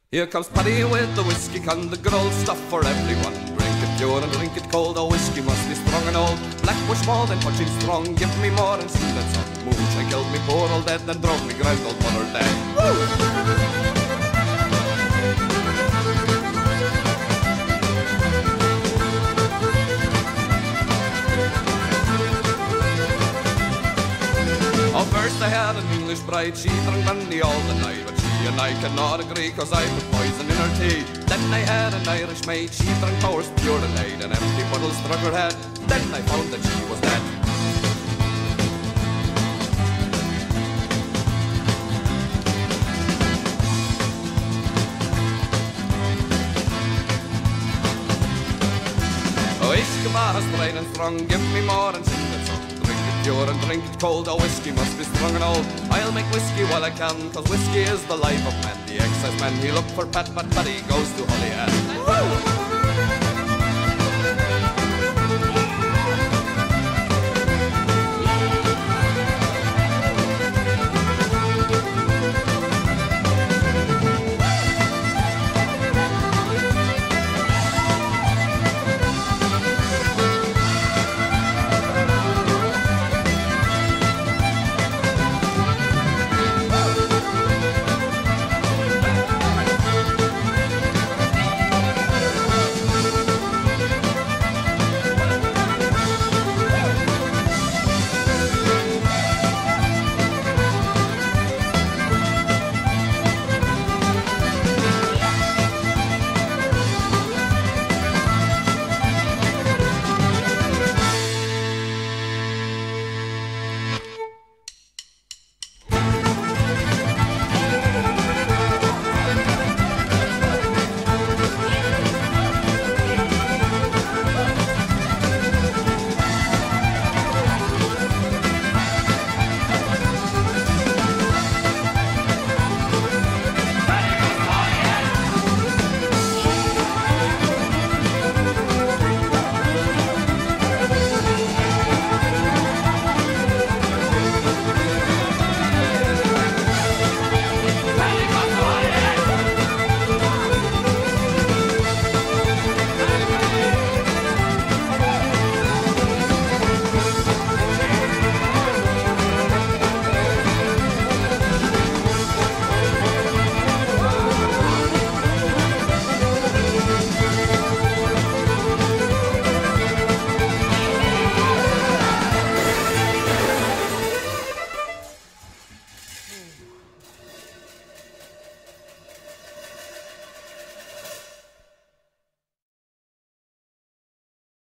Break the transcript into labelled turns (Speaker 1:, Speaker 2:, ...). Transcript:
Speaker 1: Here comes Paddy with the whiskey can, the good old stuff for everyone. Drink it pure and drink it cold, the whiskey must be strong and old. Black bush more than punching strong, give me more and see that sun. Moonshine killed me poor old dead, then drove me grand old mother dead. Woo! Oh, first I had an English bride, she drank brandy all the night, but she and I could not agree, cause I put poison in her tea. Then I had an Irish maid, she drank powers pure and night, an empty bottle struck her head, then I found that she was dead. Oh, Ishkabah is bright and strong, give me more and sing that song. Pure and drink it cold, the whiskey must be strong and old. I'll make whiskey while I can, cause whiskey is the life of man. The excise man, he looked for Pat, but Paddy goes to Holyhead.